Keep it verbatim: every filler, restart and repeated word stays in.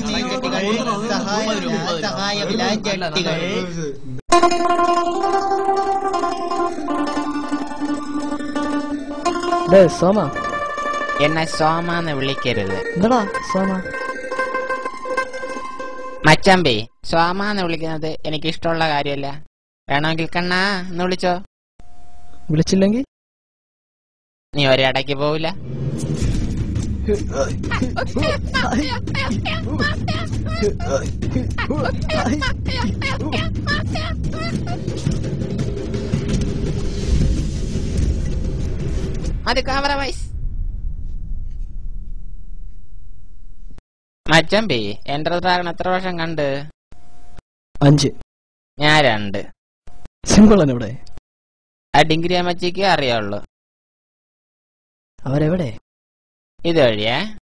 സഹായമില്ല ജട്ടികൾ. സോമ എന്നെ സോമാന്ന് വിളിക്കരുത്. എന്താടാ സോമ? മച്ചമ്പി, സോമാന്ന് വിളിക്കുന്നത് എനിക്ക് ഇഷ്ടമുള്ള കാര്യമല്ല. വേണമെങ്കിൽ കണ്ണാ എന്ന് വിളിച്ചോ. വിളിച്ചില്ലെങ്കിൽ നീ ഒരിടയ്ക്ക് പോവില്ല. അത് കാവറ വയസ്. മച്ചമ്പി, എന്റെ ഡ്രാഗൺ എത്ര വർഷം കണ്ട്? അഞ്ച്. ഞാൻ രണ്ട്. സിമ്പിൾ ആണ്. ഇവിടെ ആ ഡിഗ്രി അമ്മച്ചിക്ക് അറിയാവുള്ളൂ. അവരെവിടെ? ഇതുവഴിയേ